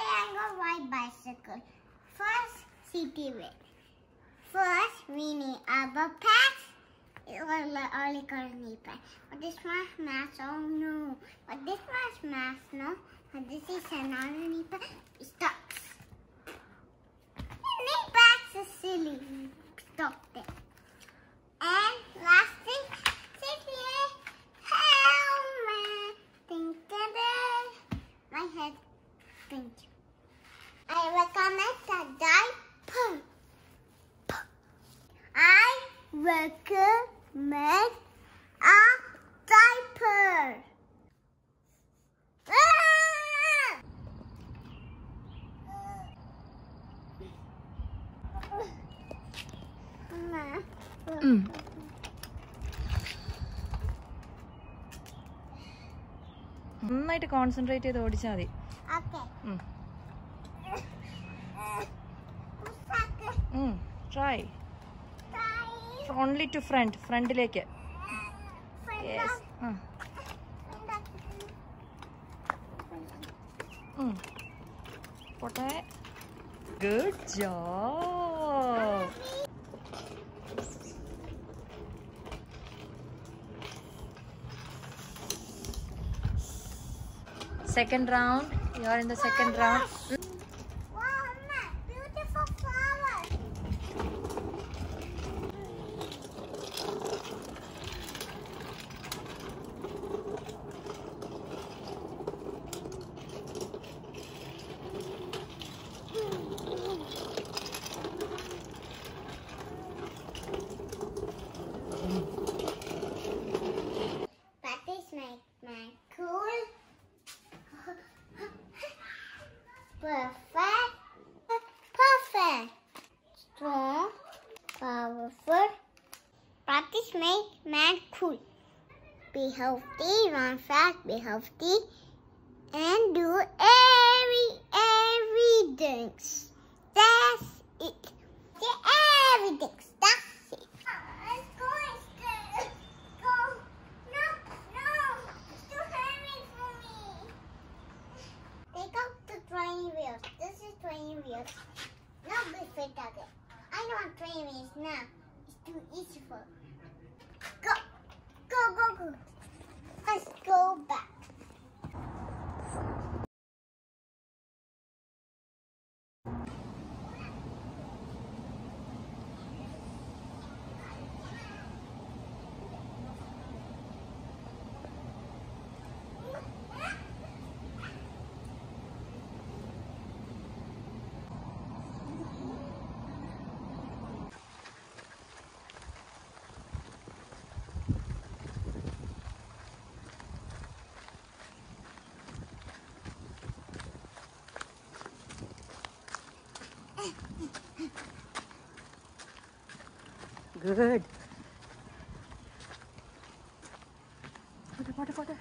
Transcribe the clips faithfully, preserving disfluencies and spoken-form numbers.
Today I'm going to ride bicycle. First, city way. First, we need a backpack. It was like early knee pad. But this one's mask, oh no. But this one's mask, no. But this is another knee pad. It stops. Knee pads are silly. Stop it. And last thing, city helmet. Think that my head. Thank you. I recommend a diaper. I recommend a diaper. Ah! Mm. നന്നായിട്ട് concentrate ചെയ്ത് ഓടിച്ചാൽ മതി. Try only to front ഫ്രണ്ടിലേക്ക്. പോട്ടെ. Good job. Second round. You are in the second round. Wow, Mama, beautiful flowers. That is my my cool. Perfect. Perfect. Strong. Powerful. Practice make man cool. Be healthy, run fast, be healthy. And do every, every dance. That's it. Do every dance. That's it. Let's go, let's go. No, no. It's too heavy for me. Take out the training wheels. This is training wheels. Not good fit again. I know what training wheels now. It's too easy for. Go, go, go, go. Let's go back. Good. പോട്ടെ പോട്ടെ പോട്ടെ.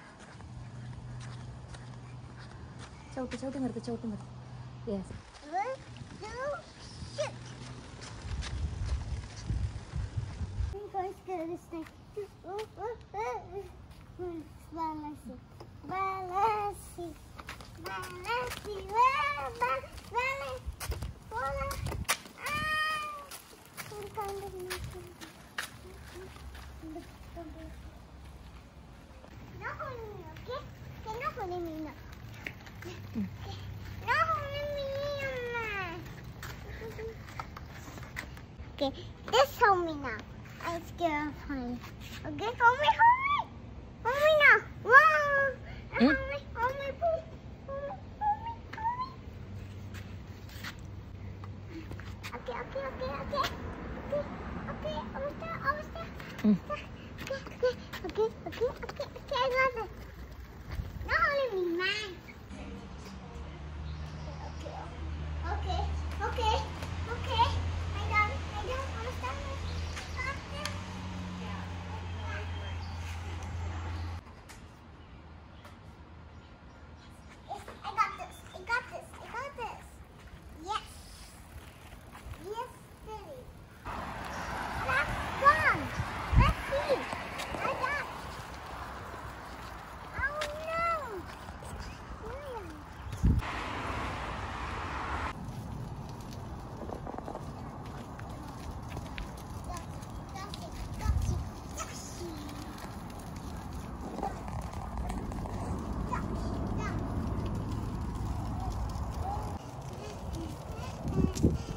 ചവിട്ട് ചവിട്ടി നിർത്തി ചവിട്ടി നിർത്തി. Yes. One, two, shoot. I'm going to go this thing. Balancy. Balancy. Balancy. Balancy. Not holding me, okay? Okay, not holding me now. Okay. Not holding me, Mama. Okay, this hold me now. I'm scared of honey. Okay, hold me, hold me. Hold me now. Wow. Hmm? Hold me, hold me, please. Hold me, hold me, hold me. Okay, okay, okay, okay. Okay, okay, almost there, almost there. Mm. Okay, okay, okay, okay, okay, okay, I got it. Not holding me, man. Okay, okay, okay, okay. I got it, I got it, almost done. Yes, I got this, I got this, I got this. Yes. Yes, Daddy. That's gone. Let's see. I got. Oh no. Bye.